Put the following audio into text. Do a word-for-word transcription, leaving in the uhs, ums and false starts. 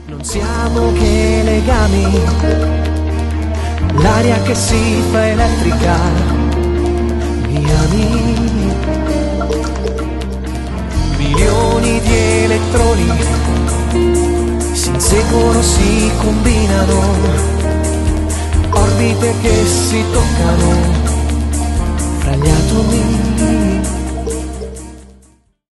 Non siamo che legami, l'aria che si fa elettrica, mi ami. Milioni di elettroni si inseguono, si combinano, orbite che si toccano fra gli atomi.